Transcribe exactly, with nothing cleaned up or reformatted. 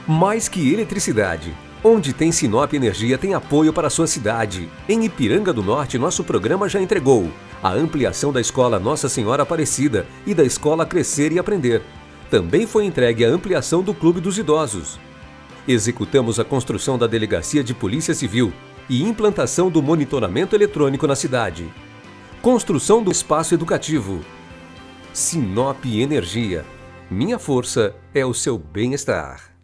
Mais que eletricidade. Onde tem Sinop Energia tem apoio para a sua cidade. Em Ipiranga do Norte, nosso programa já entregou a ampliação da Escola Nossa Senhora Aparecida e da Escola Crescer e Aprender. Também foi entregue a ampliação do Clube dos Idosos. Executamos a construção da Delegacia de Polícia Civil e implantação do monitoramento eletrônico na cidade. Construção do espaço educativo. Sinop Energia. Minha força é o seu bem-estar.